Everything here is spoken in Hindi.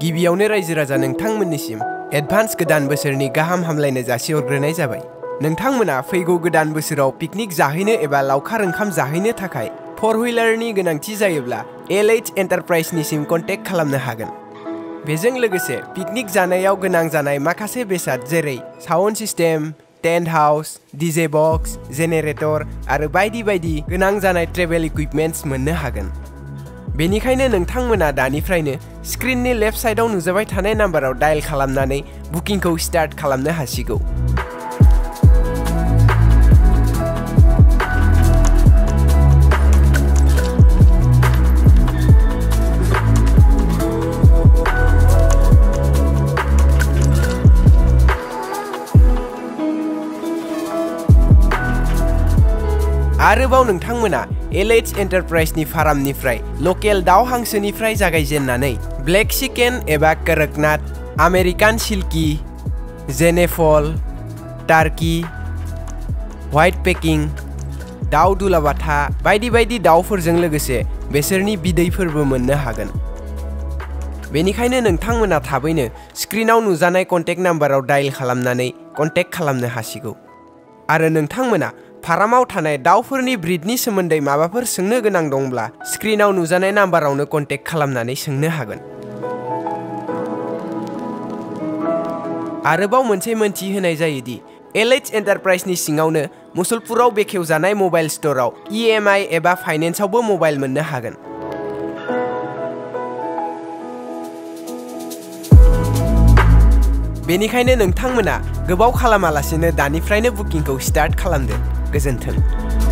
गिबियावनो रायजो राजा नोंथांमोननिसिम एडभान्स गोदान बोसोरनि गाहाम हामलायनाय जासिहरग्रोनाय जाबाय। नोंथांमोना फैगौ गोदान बोसोराव पिकनिक जाहैनो एबा लावखार ओंखाम जाहैनो थाखाय 4-व्हीलारनि गोनांथि जायोब्ला LH एन्टारप्राइजनिसिम कन्टेक्ट खालामनो हागोन। बेजों लोगोसे पिकनिक जानायाव गोनां जानाय माखासे बेसाद जेरै sound system, tent house, DJ box, generator आरो बायदि बायदि गोनां जानाय ट्रेभेल इक्विपमेन्ट्स मोननो हागोन। बेनिखायनो नोंथांमोना दानिफ्रायनो स्क्रिननि लेफ्ट साइडआव नुजाबाय थानाय नाम्बाराव डायल खालामनानै बुकिंखौ स्टार्ट खालामनो हासिगौ। आरोबाव नोंथांमोना LH एन्टारप्राइजनि फार्मनिफ्राय लकेल दाउ हांसोनिफ्राय जागायजेननानै ब्लेक चिकेन एबा करकनाथ, आमेरिकान सिल्की, जेनेफल, टार्की, व्हाइट पेकिं, दाउ दुलाबाथा बायदि बायदि दाउफोरजों लोगोसे बेसोरनि बिदैफोरबो मोननो हागोन। बेनिखायनो नोंथांमोना थाबैनो स्क्रिनाव नुजानाय कन्टेक्ट नाम्बाराव डायल खालामनानै कन्टेक्ट खालामनो हासिगौ। आरो नोंथांमोना फार्माव थानाय दाउफोरनि ब्रिडनि सोमोन्दै माबाफोर सोंनो गोनां दंब्ला स्क्रिनाव नुजानाय नाम्बारावनो कन्टेक्ट खालामनानै सोंनो हागोन। आरोबाव मोनसे मोनथिहोनाय जायोदि LH एन्टारप्राइजनि सिङावनो मुसलपुराव बेखेवजानाय मबाइल स्ट'राव EMI एबा फाइनेन्सआवबो मबाइल मोननो हागोन। बेनिखायनो नोंथांमोना गोबाव खालामालासिनो दानिफ्रायनो बुकिंखौ स्टार्ट खालामदो। गोजोन्थों।